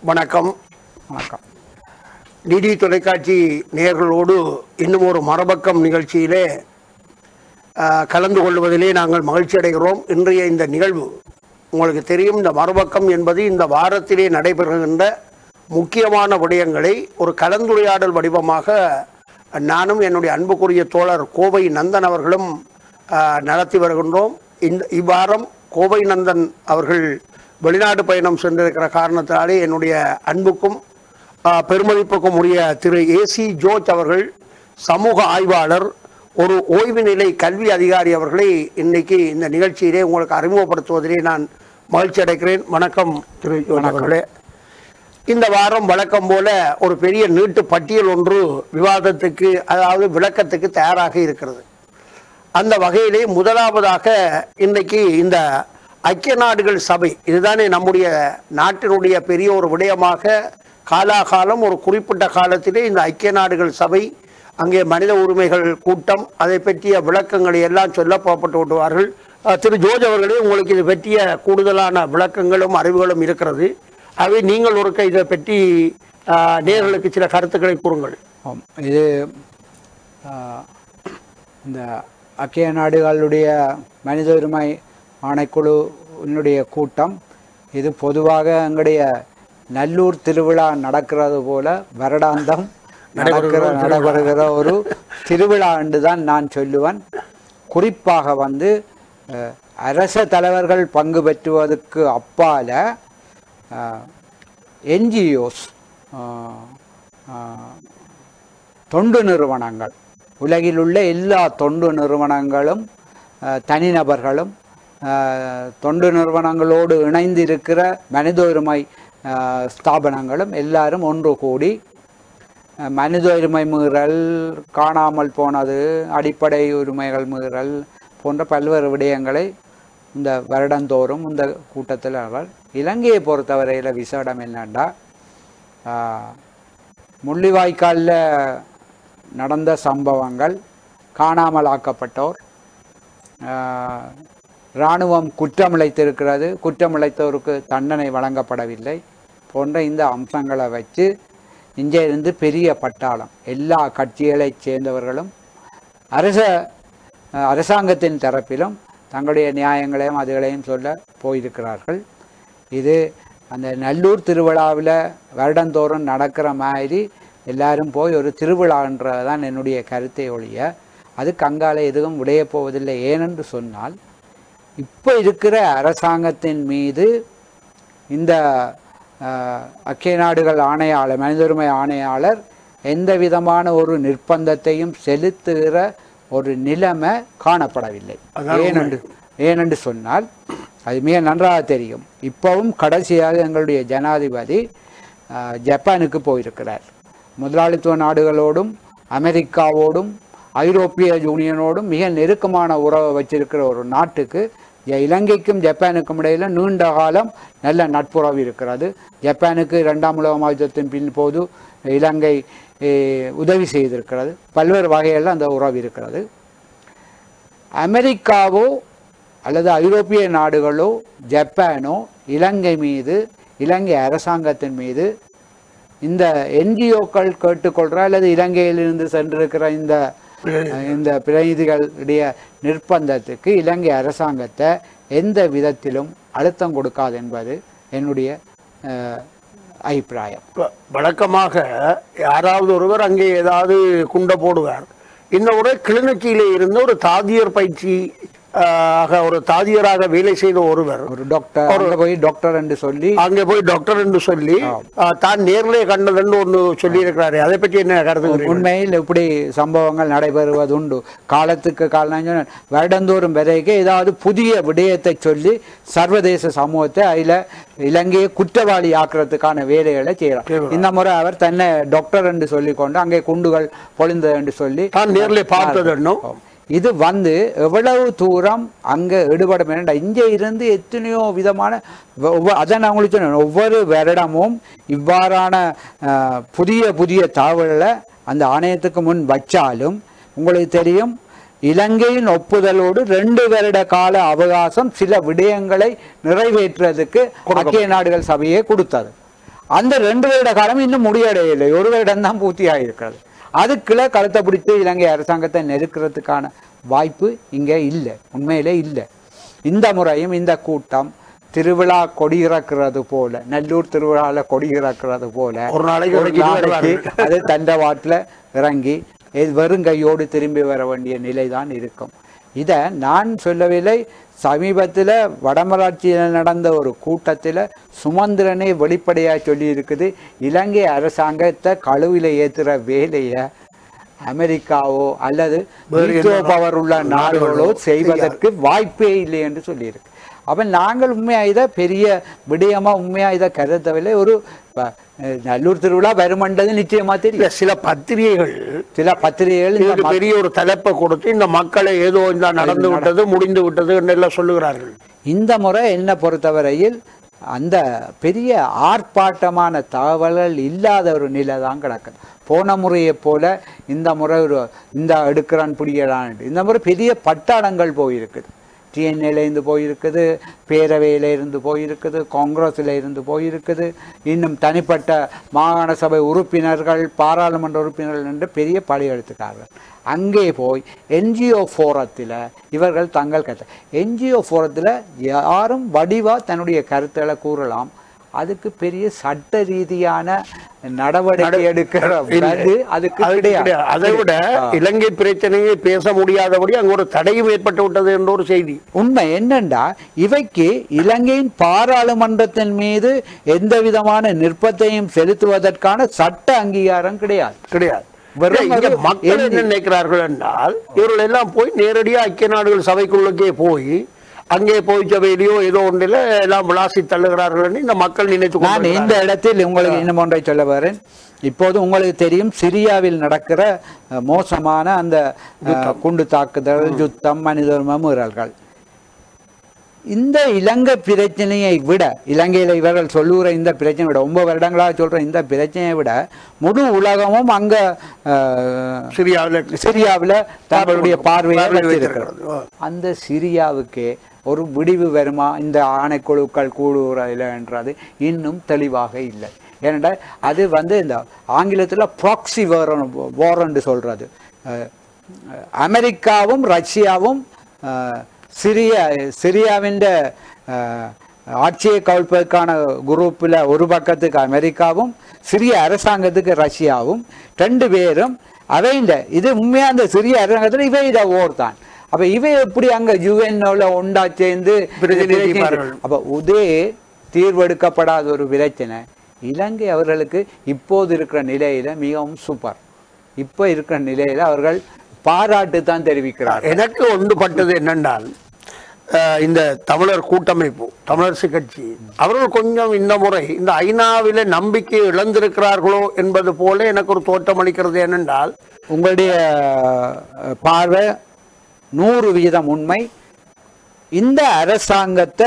வணக்கம். வணக்கம். டிடி தொலைக்காட்சி நேயர்களோடு இன்னும் ஒரு மரபக்கம் நிகழ்ச்சியிலே கலந்து கொள்வதிலே நாங்கள் மகிழ்ச்சி அடைகிறோம். இன்றைய இந்த நிகழ்வு உங்களுக்கு தெரியும், இந்த மரபக்கம் என்பது இந்த வாரத்திலே நடைபெறுகின்ற முக்கியமான விடயங்களை ஒரு கலந்துரையாடல் வடிவமாக நானும் என்னுடைய அன்புக்குரிய தோழர் கோவை நந்தன் அவர்களும் நடத்தி வருகின்றோம். இவ்வாரம் கோவை நந்தன் அவர்கள் வெளிநாடு பயணம் சென்றிருக்கிற காரணத்தினாலே என்னுடைய அன்புக்கும் பெருமதிப்புக்கும் உரிய திரு ஏசி ஜோர்ஜ் அவர்கள், சமூக ஆய்வாளர், ஒரு ஓய்வு நிலை கல்வி அதிகாரி அவர்களை இன்னைக்கு இந்த நிகழ்ச்சியிலே உங்களுக்கு அறிமுகப்படுத்துவதிலே நான் மகிழ்ச்சி அடைக்கிறேன். வணக்கம் திரு ஜோர்ஜ் அவர்களே. இந்த வாரம் வழக்கம் போல ஒரு பெரிய நீட்டு பட்டியல் ஒன்று விவாதத்துக்கு, அதாவது விளக்கத்துக்கு தயாராக இருக்கிறது. அந்த வகையிலே முதலாவதாக இன்றைக்கு இந்த ஐக்கிய நாடுகள் சபை, இதுதானே நம்முடைய நாட்டினுடைய பெரிய ஒரு விடயமாக காலாகாலம் ஒரு குறிப்பிட்ட காலத்திலே இந்த ஐக்கிய நாடுகள் சபை, அங்கே மனித உரிமைகள் கூட்டம், அதை பற்றிய விளக்கங்களை எல்லாம் சொல்ல புறப்பட்டு விடுவார்கள். திரு ஜோர்ஜ் அவர்களே, உங்களுக்கு இது பற்றிய கூடுதலான விளக்கங்களும் அறிவுகளும் இருக்கிறது. அவை நீங்கள் ஒரு இதை பற்றி நேயர்களுக்கு சில கருத்துக்களை கூறுங்கள். இது இந்த ஐக்கிய நாடுகளுடைய மனித உரிமை ஆணைக்குழுவினுடைய கூட்டம், இது பொதுவாக எங்களுடைய நல்லூர் திருவிழா நடக்கிறது போல வருடாந்தம் நடைபெறுகிற ஒரு திருவிழா என்று தான் நான் சொல்லுவேன். குறிப்பாக அரச தலைவர்கள் பங்கு பெற்றுவதற்கு அப்பால என்ஜிஓஸ், தொண்டு நிறுவனங்கள், உலகில் உள்ள எல்லா தொண்டு நிறுவனங்களும் தனிநபர்களும் தொண்டு நிறுவனங்களோடு இணைந்திருக்கிற மனித உரிமை ஸ்தாபனங்களும் எல்லாரும் ஒன்று கூடி மனித உரிமை மீறல், காணாமல் போனது, அடிப்படை உரிமைகள் மீறல் போன்ற பல்வேறு விடயங்களை இந்த வருடந்தோறும் இந்த கூட்டத்தில் அவர்கள், இலங்கையை பொறுத்தவரையில் விசேடம் என்னென்னா, முள்ளிவாய்க்காலில் நடந்த சம்பவங்கள், காணாமல் ஆக்கப்பட்டோர், இராணுவம் குற்றமிழைத்திருக்கிறது, குற்றமிழைத்தோருக்கு தண்டனை வழங்கப்படவில்லை போன்ற இந்த அம்சங்களை வச்சு இங்கே இருந்து பெரிய பட்டாளம், எல்லா கட்சிகளைச் சேர்ந்தவர்களும் அரசாங்கத்தின் தரப்பிலும் தங்களுடைய நியாயங்களையும் அதுகளையும் சொல்ல போயிருக்கிறார்கள். இது அந்த நல்லூர் திருவிழாவில் வருடந்தோறும் நடக்கிற மாதிரி எல்லாரும் போய் ஒரு திருவிழான்றதான் என்னுடைய கருத்தை ஒழிய அது கங்கால எதுவும் உடைய போவதில்லை. ஏனென்று சொன்னால், இப்போ இருக்கிற அரசாங்கத்தின் மீது இந்த ஐக்கிய நாடுகள் ஆணையாளர், மனித உரிமை ஆணையாளர் எந்த விதமான ஒரு நிர்பந்தத்தையும் செலுத்துகிற ஒரு நிலைமை காணப்படவில்லை. ஏனென்று சொன்னால் அது மிக நன்றாக தெரியும். இப்போவும் கடைசியாக எங்களுடைய ஜனாதிபதி ஜப்பானுக்கு போயிருக்கிறார். முதலாளித்துவ நாடுகளோடும் அமெரிக்காவோடும் ஐரோப்பிய யூனியனோடும் மிக நெருக்கமான உறவை வச்சிருக்கிற ஒரு நாட்டுக்கு, இலங்கைக்கும் ஜப்பானுக்கும் இடையில் நீண்ட காலம் நல்ல நட்புறவு இருக்கிறது. ஜப்பானுக்கு 2ஆம் உலக யுத்தத்தின் போது இலங்கை உதவி செய்திருக்கிறது. பல்வேறு வகைகளில் அந்த உறவு இருக்கிறது. அமெரிக்காவோ அல்லது ஐரோப்பிய நாடுகளோ ஜப்பானோ இலங்கை மீது, இலங்கை அரசாங்கத்தின் மீது இந்த என்ஜிஓக்கள் கேட்டுக்கொள்கிற அல்லது இலங்கையிலிருந்து சென்றிருக்கிற இந்த பிரதிநிதிகளுடைய நிர்பந்தத்துக்கு இலங்கை அரசாங்கத்தை எந்த விதத்திலும் அழுத்தம் கொடுக்காது என்பது என்னுடைய அபிப்பிராயம். வழக்கமாக யாராவது ஒருவர் அங்கே ஏதாவது குண்டை போடுவார். இந்த முறை கிளிநொச்சியிலே இருந்து ஒரு தாதியர் பயிற்சி ஒரு தாதியராக வேலை செய்த ஒருவர், ஒரு டாக்டர், அங்கே போய் டாக்டர் என்று சொல்லி தான் நேரிலே கண்டதுன்னு ஒன்று சொல்லி இருக்கிறாரு. அதை பற்றி என்ன கருத்து? உண்மையில் இப்படி சம்பவங்கள் நடைபெறுவது உண்டு. காலத்துக்கு காலம் வருடந்தோறும் வரைக்கும் ஏதாவது புதிய விடயத்தை சொல்லி சர்வதேச சமூகத்தை அதில் இலங்கையை குற்றவாளி ஆக்குறதுக்கான வேலைகளை செய்யறார். இந்த முறை அவர் தன்னை டாக்டர் என்று சொல்லிக்கொண்டு அங்கே குண்டுகள் பொழிந்தது என்று சொல்லி தான் நேரிலே பார்த்தது. இது எவ்வளவு தூரம் அங்கே ஈடுபடும் என்ற இங்கே இருந்து எத்தனையோ விதமான, அதை நான் உங்களுக்கு சொன்னேன், ஒவ்வொரு வருடமும் இவ்வாறான புதிய புதிய தகவல்களை அந்த ஆணையத்துக்கு முன் வச்சாலும் உங்களுக்கு தெரியும், இலங்கையின் ஒப்புதலோடு 2 வருட கால அவகாசம் சில விடயங்களை நிறைவேற்றுவதற்கு ஐக்கிய நாடுகள் சபையே கொடுத்தது. அந்த 2 வருட காலம் இன்னும் முடியடையவில்லை, 1 வருடம் தான் பூர்த்தியாக இருக்கிறது. அதுக்குள்ள கழுத்தை பிடித்து இலங்கை அரசாங்கத்தை நெருக்கிறதுக்கான வாய்ப்பு இங்கே இல்லை, உண்மையிலே இல்லை. இந்த முறையும் இந்த கூட்டம் திருவிழா கொடி இறக்குறது போல, நல்லூர் திருவிழாவில் கொடி இறக்குறது போல ஒரு நாளைக்கு அது தண்டவாட்டில் இறங்கி வெறுங்கையோடு திரும்பி வர வேண்டிய நிலைதான் இருக்கும். இதை நான் சொல்லவில்லை. சமீபத்தில் வடமராட்சியில் நடந்த ஒரு கூட்டத்தில் சுமந்திரனே வெளிப்படையாக சொல்லி இருக்குது, இலங்கை அரசாங்கத்தை கழுவில ஏற்றுற வேலையை அமெரிக்காவோ அல்லது பவர் உள்ள நாடுகளோ செய்வதற்கு வாய்ப்பே இல்லை என்று சொல்லியிருக்கு. அப்போ நாங்கள் உண்மையாக இதை பெரிய விடயமாக உண்மையாக இதை கருதவில்லை. ஒரு நல்லூர் திருவிழா வருமன்றது நிச்சயமா தெரியும். சில பத்திரிகைகள் பெரிய ஒரு தலைப்பை கொடுத்து இந்த மக்களை ஏதோ இந்த நடந்து விட்டது முடிந்து விட்டது என்றெல்லாம் சொல்லுகிறார்கள். இந்த முறை என்னை பொறுத்தவரையில் அந்த பெரிய ஆர்ப்பாட்டமான தகவல்கள் இல்லாத ஒரு நிலை தான் கிடக்குது. போன முறையை போல இந்த முறை இந்த எடுக்கிறான் பிடிக்கிறான், இந்த முறை பெரிய பட்டாளங்கள் போயிருக்குது. டிஎன்ஏலேருந்து போயிருக்குது, பேரவையில் இருந்து போயிருக்குது, காங்கிரஸில் இருந்து போயிருக்குது, இன்னும் தனிப்பட்ட மாகாண சபை உறுப்பினர்கள், பாராளுமன்ற உறுப்பினர்கள் என்று பெரிய படையெடுத்துட்டார்கள். அங்கே போய் என்ஜிஓ ஃபோரத்தில் இவர்கள் தங்கள் கருத்து, என்ஜிஓ ஃபோரத்தில் யாரும் வடிவாக தன்னுடைய கருத்துக்களை கூறலாம். அதுக்கு பெரிய சட்ட ரீதியான நடவடிக்கை எடுக்கிற அதுக்கு கிடையாது. அதை விட இலங்கை பிரச்சனையை பேச முடியாதபடி அங்கு ஒரு தடையும் ஏற்பட்டு விட்டது என்ற ஒரு செய்தி. உண்மை என்னண்டா, இவைக்கு இலங்கையின் பாராளுமன்றத்தின் மீது எந்த விதமான நிர்பந்தத்தையும் செலுத்துவதற்கான சட்ட அங்கீகாரம் கிடையாது. மக்கள் என்ன நினைக்கிறார்கள் என்றால், இவர்கள் எல்லாம் போய் நேரடியாக ஐக்கிய நாடுகள் சபைக்குள்ளே போய் அங்கே போய்ச்சவையிலையோ ஏதோ ஒன்றில் எல்லாம் விளாசி தள்ளுகிறார்கள் இந்த மக்கள் நினைத்து. நான் இந்த இடத்தில் உங்களுக்கு இன்னும் ஒன்றை சொல்ல வரேன். இப்போது உங்களுக்கு தெரியும், சிரியாவில் நடக்கிற மோசமான அந்த குண்டு தாக்குதல், யுத்தம், மனித உரிமை மீறல்கள். இந்த இலங்கை பிரச்சனையை விட, இலங்கையில் இவர்கள் சொல்லுகிற இந்த பிரச்சனையை விட, 9 வருடங்களாக சொல்ற இந்த பிரச்சனையை விட முழு உலகமும் அங்க சிரியாவில் தங்களுடைய பார்வையை வச்சிருக்கிறது. அந்த சிரியாவுக்கே ஒரு விடிவு வருமா இந்த ஆணைக்குழுக்கள் கூடுகிறதில்லை என்றது இன்னும் தெளிவாக இல்லை. ஏனென்றால் அது இந்த ஆங்கிலத்தில் ப்ராக்சி வாரன்னு சொல்றது. அமெரிக்காவும் ரஷ்யாவும் சிரியாவின் ஆட்சியை கவிழ்ப்பதற்கான குரூப்பில் ஒரு பக்கத்துக்கு அமெரிக்காவும் சிரிய அரசாங்கத்துக்கு ரஷ்யாவும் 2 பேரும் அவைண்ட இது உண்மையாக அந்த சிரிய அரசாங்கத்தில் இவை இதை ஓர் தான். அப்போ இவை எப்படி அங்கே யுஎன்ஓவில் ஒண்டா சேர்ந்து அப்போ உதே தீர்வெடுக்கப்படாத ஒரு பிரச்சனை இலங்கை அவர்களுக்கு இப்போது இருக்கிற நிலையில் மிகவும் சூப்பர். இப்போ இருக்கிற நிலையில் அவர்கள் பாராட்டு தான் தெரிவிக்கிறார். எனக்கு ஒன்றுபட்டது என்னென்றால், இந்த தமிழர் கூட்டமைப்பு, தமிழரசு கட்சி அவர்கள் கொஞ்சம் இந்த முறை இந்த ஐநாவில நம்பிக்கை இழந்திருக்கிறார்களோ என்பது போல எனக்கு ஒரு தோற்றம் அளிக்கிறது. என்னென்றால், உங்களுடைய பார்வை 100% உண்மை. இந்த அரசாங்கத்தை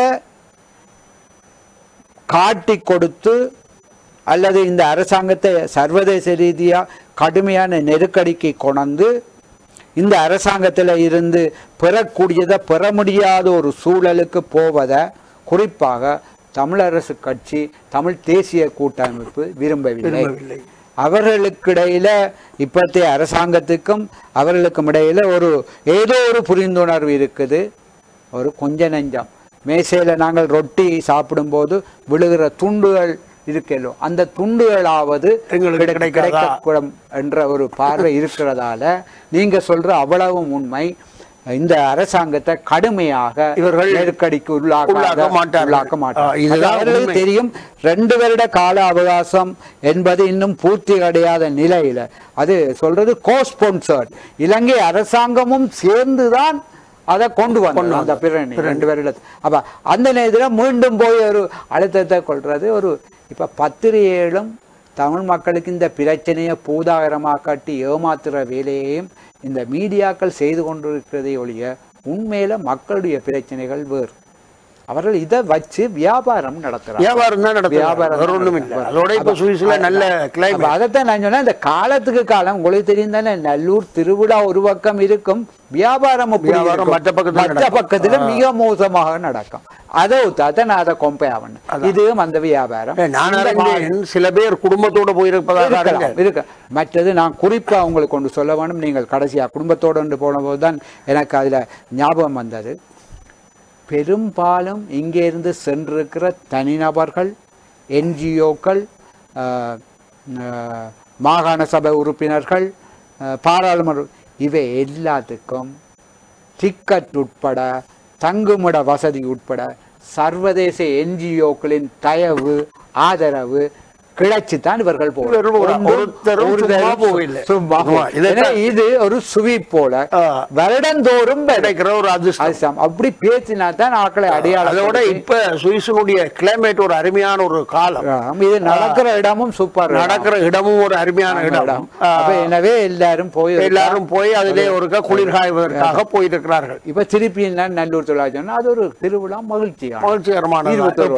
காட்டி கொடுத்து அல்லது இந்த அரசாங்கத்தை சர்வதேச ரீதியாக கடுமையான நெருக்கடிக்கு கொண்டு இந்த அரசாங்கத்தில் இருந்து பெறக்கூடியதை பெற முடியாத ஒரு சூழலுக்கு போவதை குறிப்பாக தமிழரசு கட்சி, தமிழ் தேசிய கூட்டமைப்பு விரும்பவில்லை. அவர்களுக்கிடையில இப்போத்தைய அரசாங்கத்துக்கும் அவர்களுக்கும் இடையில ஏதோ ஒரு புரிந்துணர்வு இருக்குது. ஒரு கொஞ்ச நெஞ்சம் மேசையில் நாங்கள் ரொட்டி சாப்பிடும்போது விழுகிற துண்டுகள் இருக்கலோ அந்த துண்டுகளாவது கிடைக்கூடும் என்ற ஒரு பார்வை இருக்கிறதால நீங்க சொல்ற அவ்வளவும் உண்மை. இந்த அரசாங்கத்தை கடுமையாக இவர்கள் நெருக்கடிக்கு உள்ளாக்க மாட்டார்கள். தெரியும், 2 வருட கால அவகாசம் என்பது இன்னும் பூர்த்தி அடையாத நிலையில அது சொல்றது கோஸ்பான்சர்ட். இலங்கை அரசாங்கமும் சேர்ந்துதான் அதை கொண்டு வந்தோம் அந்த பிறகு 2 வருடத்து. அப்ப அந்த நேரத்தில் மீண்டும் போய் ஒரு அழுத்தத்தை கொள்றது இப்ப பத்திரிகைகளும் தமிழ் மக்களுக்கு இந்த பிரச்சனையை பூதாகரமாக காட்டி ஏமாத்துற வேலையையும் இந்த மீடியாக்கள் செய்து கொண்டிருக்கிறதை ஒழிய உண்மையில மக்களுடைய பிரச்சனைகள் வேறு. அவர்கள் இதை வச்சு வியாபாரம் நடத்துறாங்க. வியாபாரம் தான் நடத்துறாங்க, வேற ஒண்ணும் இல்லை. அதோட இப்ப சுவிஸ்ல நல்ல கிளைமேட். அதைத்தான் நான் சொன்னேன், இந்த காலத்துக்கு காலம் உங்களுக்கு தெரியும் தானே, நல்லூர் திருவிழா ஒரு பக்கம் இருக்கும், வியாபாரம் மற்ற பக்கத்துல மிக மோசமாக நடக்கும். அதை நான் அதை கம்பேர் பண்ணேன். இதுவும் அந்த வியாபாரம். சில பேர் குடும்பத்தோட போயிருப்பதாக இருக்கு. மற்றது நான் குறிப்பா உங்களுக்கு கொண்டு சொல்ல வேண்டும், நீங்கள் கடைசியா குடும்பத்தோடு போன போதுதான் எனக்கு அதுல ஞாபகம் வந்தது. பெரும்பாலும் இங்கே இருந்து சென்றிருக்கிற தனிநபர்கள், என்ஜிஓக்கள், மாகாண சபை உறுப்பினர்கள், பாராளுமன்ற, இவை எல்லாத்துக்கும் டிக்கெட் உட்பட தங்குமிட வசதி உட்பட சர்வதேச என்ஜிஓக்களின் தயவு ஆதரவு கிடைச்சுதான் இவர்கள் இது ஒரு சுவி போல வருடந்தோறும் கிடைக்கிற ஒரு அதிர்ஷ்டம். அப்படி பேசினா தான் ஆக்களை அடையாளம். அதோட இப்ப சுவிஸினுடைய கிளைமேட் ஒரு அருமையான ஒரு காலம். இது நடக்கிற இடமும் சூப்பர், நடக்கிற இடமும் ஒரு அருமையான இடம். எனவே எல்லாரும் போய் அதிலே ஒரு குளிர் காய்வதற்காக போயிருக்கிறார்கள். இப்ப திருப்பி நல்லூர் திருவிழா சொன்னா அது ஒரு திருவிழா மகிழ்ச்சிகரமான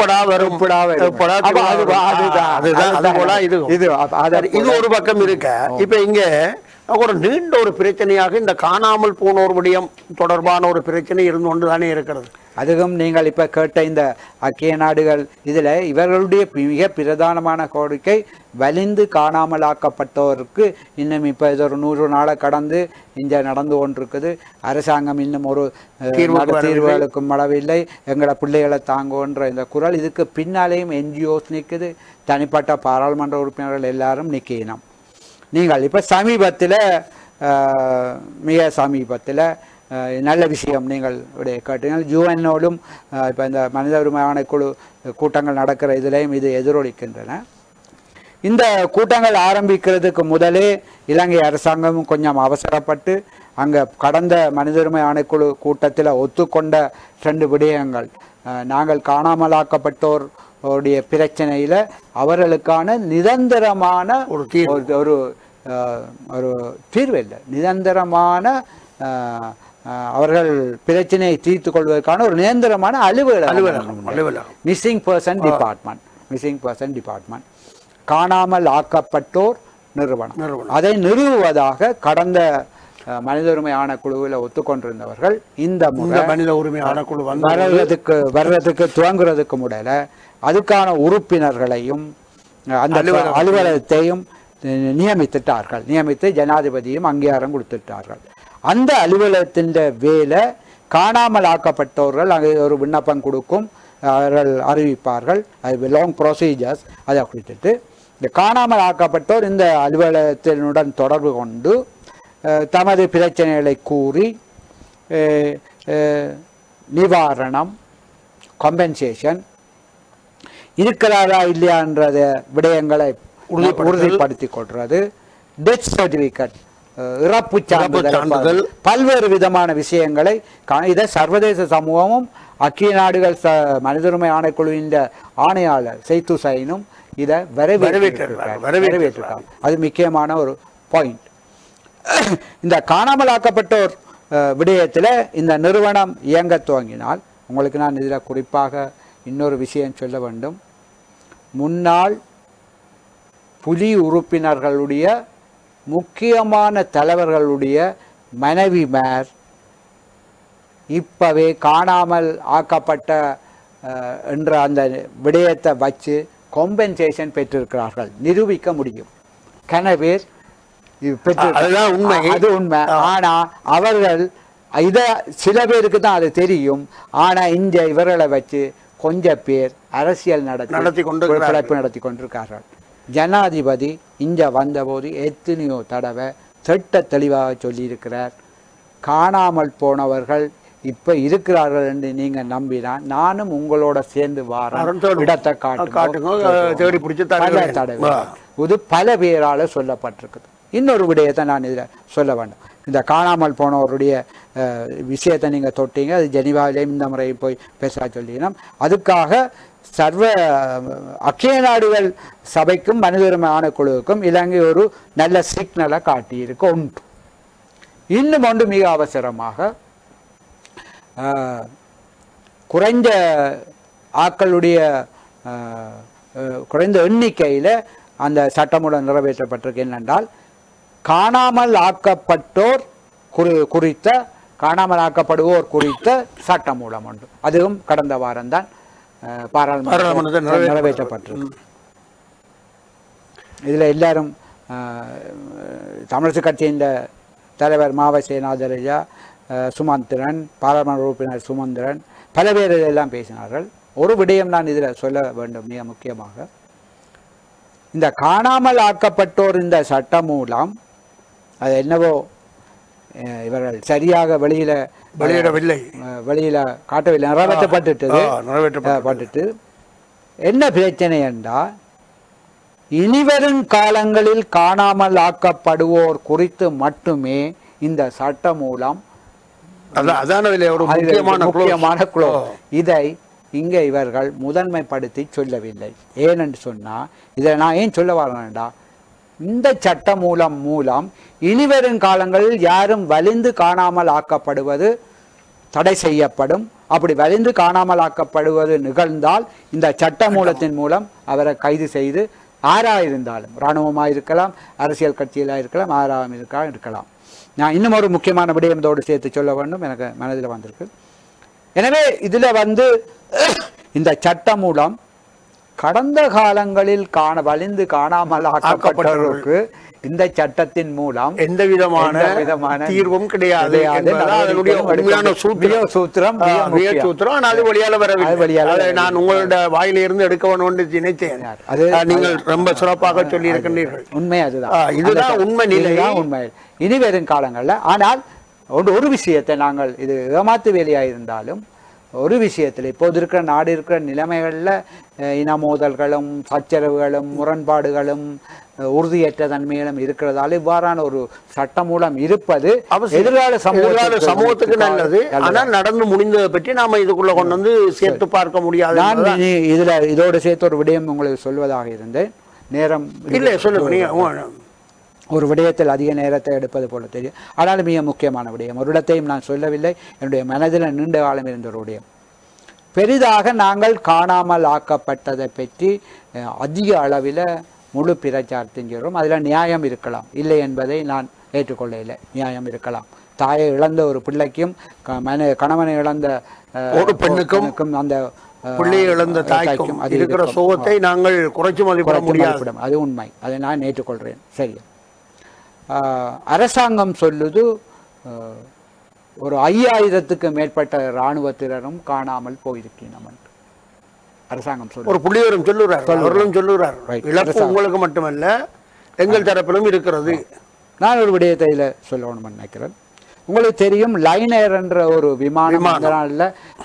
இது ஒரு பக்கம் இருக்க. இப்ப இங்க ஒரு நீண்ட ஒரு பிரச்சனையாக இந்த காணாமல் போனோர் விடயம் தொடர்பான ஒரு பிரச்சனை இருந்து கொண்டுதானே இருக்கிறது. அதுவும் நீங்கள் இப்ப கேட்ட இந்த ஐக்கிய நாடுகள் இதுல இவர்களுடைய மிக பிரதானமான கோரிக்கை வலிந்து காணாமலாக்கப்பட்டோருக்கு இன்னும் இப்ப இது ஒரு 100 நாளை கடந்து இங்க நடந்து கொண்டிருக்குது. அரசாங்கம் இன்னும் ஒரு தீர்வுகளுக்கும் அளவில்லை, எங்களோட பிள்ளைகளை தாங்குன்ற இந்த குரல். இதுக்கு பின்னாலேயும் என்ஜிஓஸ் நிற்குது, தனிப்பட்ட பாராளுமன்ற உறுப்பினர்கள் எல்லாரும் நிற்கணும். நீங்கள் இப்போ சமீபத்தில் மிக சமீபத்தில் நல்ல விஷயம் நீங்கள் கேட்டீங்கள். யூஎன்னோடும் இப்போ இந்த மனித உரிமை ஆணைக்குழு கூட்டங்கள் நடக்கிற இதுலேயும் இது எதிரொலிக்கின்றன. இந்த கூட்டங்கள் ஆரம்பிக்கிறதுக்கு முதலே இலங்கை அரசாங்கமும் கொஞ்சம் அவசரப்பட்டு அங்கே கடந்த மனித உரிமை ஆணைக்குழு கூட்டத்தில் ஒத்துக்கொண்ட 2 விடயங்கள், நாங்கள் காணாமலாக்கப்பட்டோர் உடைய பிரச்சனையில அவர்களுக்கான நிரந்தரமான ஒரு தீர்வு இல்லை, நிரந்தரமான அவர்கள் பிரச்சனையை தீர்த்து கொள்வதற்கான ஒரு நிரந்தரமான அலுவலகம் மிஸ்ஸிங் பர்சன் டிபார்ட்மெண்ட் காணாமல் ஆக்கப்பட்டோர் நிறுவனம் அதை நிறுவுவதாக கடந்த மனித உரிமை ஆணைக்குழுவில் ஒத்துக்கொண்டிருந்தவர்கள் இந்த மனித உரிமை ஆணைக்குழு வர்றதுக்கு துவங்குறதுக்கு முடையில அதுக்கான உறுப்பினர்களையும் அந்த அலுவலகத்தையும் நியமித்து ஜனாதிபதியும் அங்கீகாரம் கொடுத்துட்டார்கள். அந்த அலுவலகத்தின் வேலை காணாமல் ஆக்கப்பட்டவர்கள் அங்கே ஒரு விண்ணப்பம் கொடுக்கும், அவர்கள் அறிவிப்பார்கள், அது லாங் ப்ரொசீஜர்ஸ். அதை கொடுத்துட்டு இந்த காணாமல் ஆக்கப்பட்டோர் இந்த அலுவலகத்தினுடன் தொடர்பு கொண்டு தமது பிரச்சனைகளை கூறி நிவாரணம், கம்பென்சேஷன் இருக்கிறாரா இல்லையான்றத விடயங்களை உறுதிப்படுத்திக் கொள்றது, டெத் சர்டிபிகேட் இறப்பு சான்றிதழ், பல்வேறு விதமான விஷயங்களை இதை சர்வதேச சமூகமும் ஐக்கிய நாடுகள் மனித உரிமை ஆணைக்குழுவின் ஆணையாளர் செய்து சைனும் இதை வரவேற்றிருக்காங்க. அது முக்கியமான ஒரு பாயிண்ட். இந்த காணாமலாக்கப்பட்டோர் விடயத்தில் இந்த நிறுவனம் இயங்க துவங்கினால், உங்களுக்கு நான் இதில் குறிப்பாக இன்னொரு விஷயம் சொல்ல வேண்டும். முன்னாள் புலி உறுப்பினர்களுடைய முக்கியமான தலைவர்களுடைய மனைவிமார் இப்பவே காணாமல் ஆக்கப்பட்ட என்ற அந்த விடயத்தை வச்சு காம்பன்சேஷன் பெற்றிருக்கிறார்கள், நிரூபிக்க முடியும். கனவேர் அது உண்மை. ஆனா அவர்கள் இதை சில பேருக்கு தான் அது தெரியும். ஆனா இந்த இவர்களை வச்சு கொஞ்சம் பேர் அரசியல் நடத்தி கொண்டிருக்கிறார்கள். ஜனாதிபதி இங்க வந்தபோது எத்தனையோ தடவை திட்ட தெளிவாக சொல்லியிருக்கிறார், காணாமல் போனவர்கள் இப்ப இருக்கிறார்கள் என்று நீங்க நம்பினா நானும் உங்களோட சேர்ந்து வாரம் இடத்தை காட்டுங்க. இது பல பேரால சொல்லப்பட்டிருக்குது. இன்னொரு விடயத்தை நான் இதில் சொல்ல வேண்டும். இந்த காணாமல் போனவருடைய விஷயத்தை நீங்கள் தொட்டீங்க, அது ஜெனிவாவிலேயும் இந்த முறை போய் பேச சொல்லினோம். அதுக்காக சர்வ ஐக்கிய நாடுகள் சபைக்கும் மனித உரிமை ஆணைக்குழுவுக்கும் இலங்கை ஒரு நல்ல சிக்னலை காட்டியிருக்கு. ஒன்று இன்னும் ஒன்று மிக அவசரமாக குறைந்த ஆக்களுடைய குறைந்த எண்ணிக்கையில் அந்த சட்டமூலம் நிறைவேற்றப்பட்டிருக்கு. என்னென்றால் காணாமல் ஆக்கப்பட்டோர் குறித்த காணாமல் ஆக்கப்படுவோர் குறித்த சட்டமூலம் உண்டு. அதுவும் கடந்த வாரம்தான் பாராளுமன்றத்தில் நிறைவேற்றப்பட்டிருக்கு. இதில் எல்லாரும் தமிழரசு கட்சியின் தலைவர் மாவை சேனாதரையா, சுமந்திரன், பாராளுமன்ற உறுப்பினர் சுமந்திரன், பல பேர் இதெல்லாம் பேசினார்கள். ஒரு விடயம் நான் இதில் சொல்ல வேண்டும் மிக முக்கியமாக, இந்த காணாமல் ஆக்கப்பட்டோர் இந்த சட்டமூலம் அது என்னவோ இவர்கள் சரியாக வெளியிடவில்லை, வெளியில காட்டவில்லை, நிறைவேற்றப்பட்டு என்ன பிரச்சனை என்றால், இனிவரும் காலங்களில் காணாமல் ஆக்கப்படுவோர் குறித்து மட்டுமே இந்த சட்டமூலம் முக்கியமான குழு. இதை இங்கே இவர்கள் முதன்மைப்படுத்தி சொல்லவில்லை. ஏனென்று சொன்னால், இதை நான் ஏன் சொல்ல வரேன்டா, இந்த சட்டமூலம் மூலம் இனிவரும் காலங்களில் யாரும் வலிந்து காணாமல் ஆக்கப்படுவது தடை செய்யப்படும். அப்படி வலிந்து காணாமல் ஆக்கப்படுவது நிகழ்ந்தால் இந்த சட்டமூலத்தின் மூலம் அவரை கைது செய்து ஆறாக இருந்தாலும், இராணுவமாக இருக்கலாம், அரசியல் கட்சியிலாக இருக்கலாம், ஆறாக இருக்கலாம். நான் இன்னும் ஒரு முக்கியமான விடயத்தோடு சேர்த்து சொல்ல வேண்டும், எனக்கு மனதில் வந்திருக்கு. எனவே இதில் இந்த சட்டம் மூலம் கடந்த காலங்களில் வலிந்து காணாமல் ஆக்கப்பட்டவர்களுக்கு இந்த சட்டத்தின் மூலம் எந்த விதமான தீர்வும் கிடையாது. நான் உங்களோட வாயிலிருந்து எடுக்க வேண்டும் என்று நினைத்தேன். நீங்கள் ரொம்ப சிறப்பாக சொல்லி இருக்கின்றீர்கள். உண்மை அதுதான், இதுதான் உண்மை நிலை. உண்மை இனி வரும் காலங்களில். ஆனால் ஒரு விஷயத்தை நாங்கள், இது ஏமாத்து வேலையாக இருந்தாலும் ஒரு விஷயத்தில் இப்போது இருக்கிற நாடு இருக்கிற நிலைமைகளில் இன மோதல்களும் சச்சரவுகளும் முரண்பாடுகளும் உறுதியற்ற தன்மைகளும் இருக்கிறதால இவ்வாறான ஒரு சட்டமூலம் இருப்பது எதிர்கால சமூகத்துக்கு நல்லது. ஆனால் நடந்து முடிந்ததை பற்றி நாம இதுக்குள்ள கொண்டு வந்து சேர்த்து பார்க்க முடியாது. நான் இதோடு சேர்த்து ஒரு விடயம் உங்களுக்கு சொல்வதாக இருந்தேன். நேரம் இல்லை, சொல்லுங்க. ஒரு விடயத்தில் அதிக நேரத்தை எடுப்பது போல தெரியும். ஆனால் மிக முக்கியமான விடயம், ஒரு இடத்தையும் நான் சொல்லவில்லை, என்னுடைய மனதில் நீண்ட காலம் இருந்த ஒரு விடயம். பெரிதாக நாங்கள் காணாமல் ஆக்கப்பட்டதை பற்றி அதிக அளவில் முழு பிரச்சாரத்தின் சொல்கிறோம். அதில் நியாயம் இருக்கலாம், இல்லை என்பதை நான் ஏற்றுக்கொள்ளவில்லை. நியாயம் இருக்கலாம். தாயை இழந்த ஒரு பிள்ளைக்கும் கணவனை இழந்த ஒரு பெண்ணுக்கும் அந்த பிள்ளையை இழந்த தாய்க்கும் இருக்கிற சோகத்தை நாங்கள் குறைச்சு மதிப்பிட முடியாது. அது உண்மை, அதை நான் ஏற்றுக்கொள்கிறேன். சரி, அரசாங்கம் சொல்லுது ஒரு 5000க்கு மேற்பட்ட இராணுவத்தினரும் காணாமல் போயிருக்கணும். அரசாங்கம் சொல்லுது, ஒரு புள்ளிவரும் சொல்லுறார், அவர்களும் சொல்லுறார். இழப்பு உங்களுக்கு மட்டுமல்ல, எங்கள் தரப்பிலும் இருக்கிறது. நான் ஒரு விடயத்தை இதில் சொல்லணும்னு நினைக்கிறேன். உங்களுக்கு தெரியும், லைனர் என்ற ஒரு விமானம் அந்த நாளில்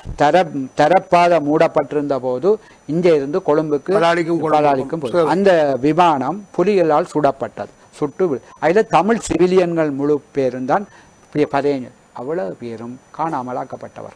தரப்பாத மூடப்பட்டிருந்த போது இங்கே இருந்து கொழும்புக்கு அந்த விமானம் புலிகளால் சுடப்பட்டது. அதில் தமிழ் சிவிலியன்கள் முழு பேரும் தான் 15, அவ்வளவு பேரும் காணாமலாக்கப்பட்டவர்,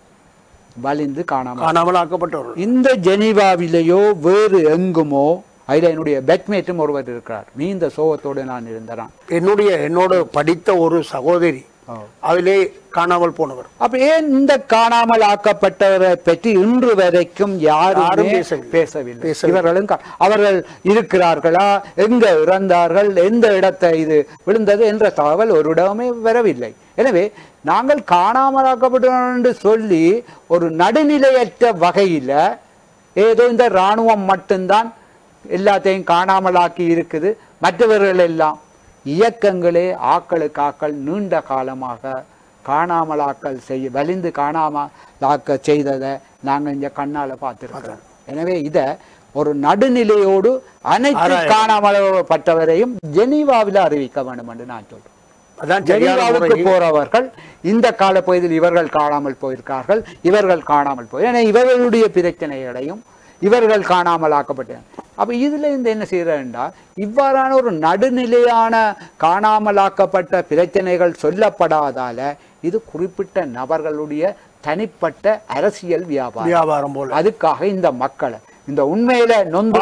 வலிந்து காணாமலாக்கப்பட்டவர். இந்த ஜெனீவாவிலேயோ வேறு எங்குமோ அதில் என்னுடைய பெட்மேட்டும் ஒருவர் இருக்கிறார். நீண்ட சோகத்தோடு நான் இருந்தேன். என்னோட படித்த ஒரு சகோதரி அதிலே காணாமல் போனவர். அப்ப ஏன் இந்த காணாமல் ஆக்கப்பட்டவரை பற்றி இன்று வரைக்கும் யாரும் பேசவில்லை? இவர்களும் அவர்கள் இருக்கிறார்களா, எங்க இறந்தார்கள், எந்த இடத்தை இது விழுந்தது என்ற தகவல் ஒரு இடமே வரவில்லை. எனவே நாங்கள் காணாமல் ஆக்கப்பட்டோம் என்று சொல்லி ஒரு நடுநிலையற்ற வகையில ஏதோ இந்த இராணுவம் மட்டும்தான் எல்லாத்தையும் காணாமலாக்கி இருக்குது, மற்றவர்கள் எல்லாம் இயக்கங்களே ஆக்களுக்கு ஆக்கள் நீண்ட காலமாக காணாமலாக்கல் வலிந்து காணாமலாக்க செய்ததை நாங்கள் இங்கே கண்ணால் பார்த்துருக்கிறோம். எனவே இதை ஒரு நடுநிலையோடு அனைத்து காணாமலப்பட்டவரையும் ஜெனீவாவில் அறிவிக்க வேண்டும் என்று நான் சொல்றேன். ஜெனீவாவுக்கு போறவர்கள் இந்த காலப்பகுதியில் இவர்கள் காணாமல் போயிருக்கார்கள், இவர்கள் காணாமல் போய், ஏன்னா இவர்களுடைய பிரச்சனைகளையும் இவர்கள் காணாமல் ஆக்கப்பட்டார். அப்ப இதுல இருந்து என்ன செய்யறா, இவ்வாறான ஒரு நடுநிலையான காணாமலாக்கப்பட்ட பிரச்சனைகள் சொல்லப்படாதால இது குறிப்பிட்ட நபர்களுடைய தனிப்பட்ட அரசியல் வியாபாரம் போல. அதுக்காக இந்த மக்களை, இந்த உண்மையில நொந்து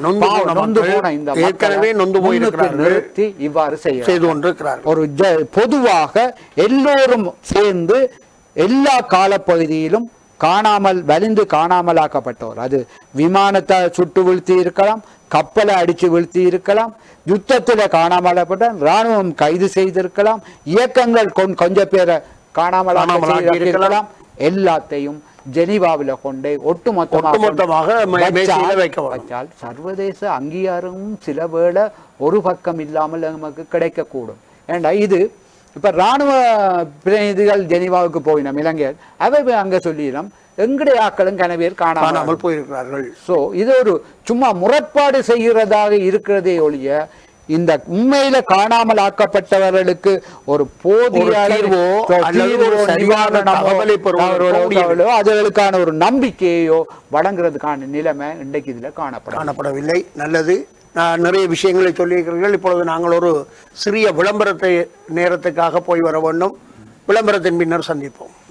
போன இந்த மக்களை நிறுத்தி இவ்வாறு செய்து கொண்டிருக்கிறார். ஒரு பொதுவாக எல்லோரும் சேர்ந்து எல்லா காலப்பகுதியிலும் காணாமல் வலிந்து காணாமலாக்கப்பட்டோர், அது விமானத்தை சுட்டு வீழ்த்தி இருக்கலாம், கப்பலை அடிச்சு வீழ்த்தி இருக்கலாம், யுத்தத்தில் காணாமலாக்கப்பட்ட இராணுவம் கைது செய்திருக்கலாம், இயக்கங்கள் கொஞ்சம் பேரை காணாமலாக்கி இருக்கலாம். எல்லாத்தையும் ஜெனீவாவில் கொண்டே ஒட்டுமொத்தமாக வச்சால் சர்வதேச அங்கீகாரமும் சில வேளை ஒரு பக்கம் இல்லாமல் நமக்கு கிடைக்கக்கூடும். ஏண்டா இது இப்ப இராணுவ பிரதிநிதிகள் ஜெனீவாவுக்கு போயினோம் இலங்கையர், அவை அங்க சொல்லினோம் எங்களுடைய ஆக்களும் கனவேர் காணாமல் போயிருக்கிறார்கள். சோ இது ஒரு சும்மா முறைப்பாடு செய்கிறதாக இருக்கிறதே ஒழிய இந்த உண்மையில காணாமல் ஆக்கப்பட்டவர்களுக்கு ஒரு போதிய அதுகளுக்கான ஒரு நம்பிக்கையோ வழங்குறதுக்கான நிலைமை இன்றைக்கு இதுல காணப்படவில்லை. நல்லது, நிறைய விஷயங்களை சொல்லியிருக்கிறீர்கள். இப்பொழுது நாங்கள் ஒரு சிறிய விளம்பரத்தை நேரத்துக்காக போய் வர வேண்டும். விளம்பரத்தின் பின்னர் சந்திப்போம்.